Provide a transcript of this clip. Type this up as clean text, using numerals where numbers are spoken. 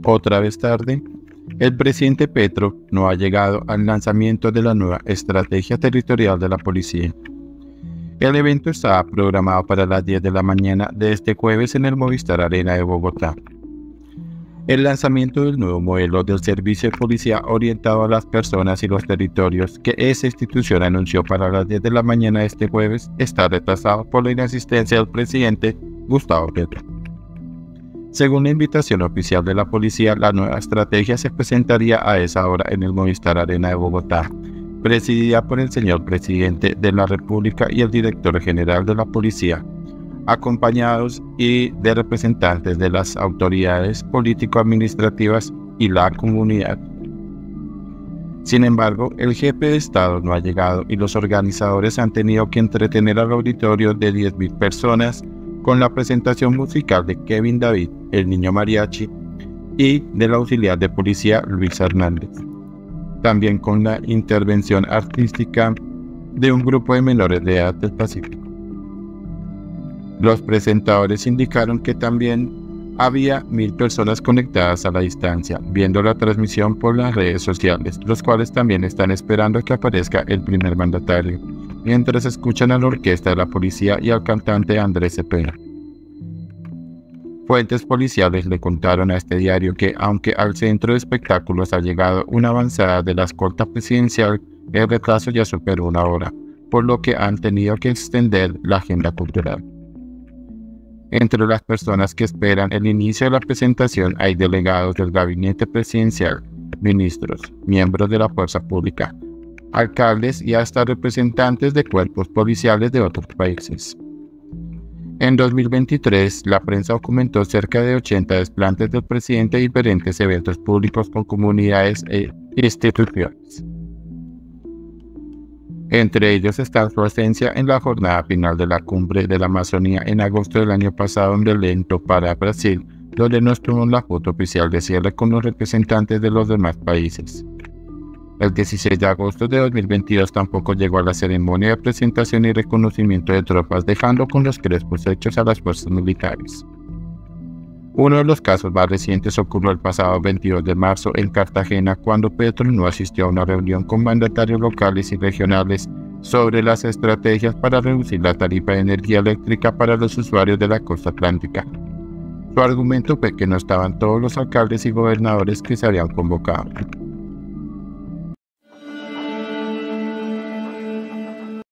Otra vez tarde, el presidente Petro no ha llegado al lanzamiento de la nueva estrategia territorial de la policía. El evento estaba programado para las 10 de la mañana de este jueves en el Movistar Arena de Bogotá. El lanzamiento del nuevo modelo del servicio de policía orientado a las personas y los territorios que esa institución anunció para las 10 de la mañana de este jueves está retrasado por la inasistencia del presidente Gustavo Petro. Según la invitación oficial de la policía, la nueva estrategia se presentaría a esa hora en el Movistar Arena de Bogotá, presidida por el señor presidente de la República y el director general de la policía, acompañados de representantes de las autoridades político-administrativas y la comunidad. Sin embargo, el jefe de Estado no ha llegado y los organizadores han tenido que entretener al auditorio de 10.000 personas con la presentación musical de Kevin David, el niño mariachi, y del auxiliar de policía Luis Hernández. También con la intervención artística de un grupo de menores de edad del Pacífico. Los presentadores indicaron que también había 1.000 personas conectadas a la distancia, viendo la transmisión por las redes sociales, los cuales también están esperando que aparezca el primer mandatario, mientras escuchan a la orquesta de la policía y al cantante Andrés Cepeda. Fuentes policiales le contaron a este diario que, aunque al centro de espectáculos ha llegado una avanzada de la escolta presidencial, el retraso ya superó 1 hora, por lo que han tenido que extender la agenda cultural. Entre las personas que esperan el inicio de la presentación hay delegados del gabinete presidencial, ministros, miembros de la fuerza pública, alcaldes y hasta representantes de cuerpos policiales de otros países. En 2023, la prensa documentó cerca de 80 desplantes del presidente en diferentes eventos públicos con comunidades e instituciones. Entre ellos está su ausencia en la jornada final de la Cumbre de la Amazonía en agosto del año pasado en Belém do Pará, Brasil, donde nos tomó la foto oficial de cierre con los representantes de los demás países. El 16 de agosto de 2022 tampoco llegó a la ceremonia de presentación y reconocimiento de tropas, dejando con los crespos hechos a las fuerzas militares. Uno de los casos más recientes ocurrió el pasado 22 de marzo en Cartagena, cuando Petro no asistió a una reunión con mandatarios locales y regionales sobre las estrategias para reducir la tarifa de energía eléctrica para los usuarios de la costa atlántica. Su argumento fue que no estaban todos los alcaldes y gobernadores que se habían convocado.